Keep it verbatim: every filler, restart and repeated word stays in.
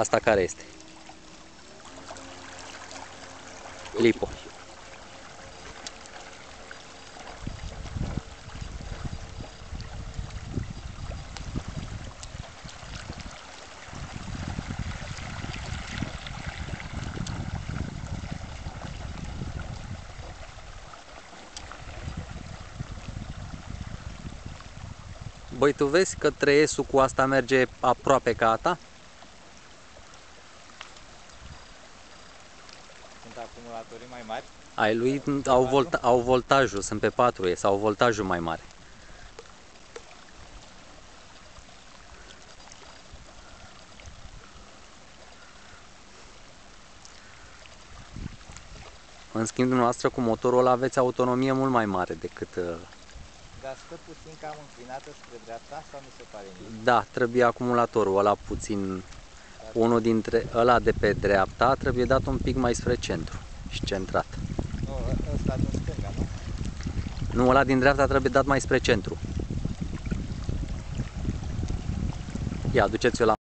Asta care este? Lipo. Băi, tu vezi că trei S-ul cu asta merge aproape ca a ta? Sunt acumulatorii mai mari? Ai lui au, volta, au voltajul, sunt pe patru S, au voltajul mai mare. În schimb, dumneavoastră cu motorul ăla aveți autonomie mult mai mare decât... Dar stă puțin cam înclinată spre dreapta sau mi se pare mie? Da, trebuie acumulatorul ăla puțin... Unul dintre ăla de pe dreapta trebuie dat un pic mai spre centru și centrat. Nu, ăsta din stânga, nu? Nu, ăla din dreapta trebuie dat mai spre centru. Ia, duceți-o la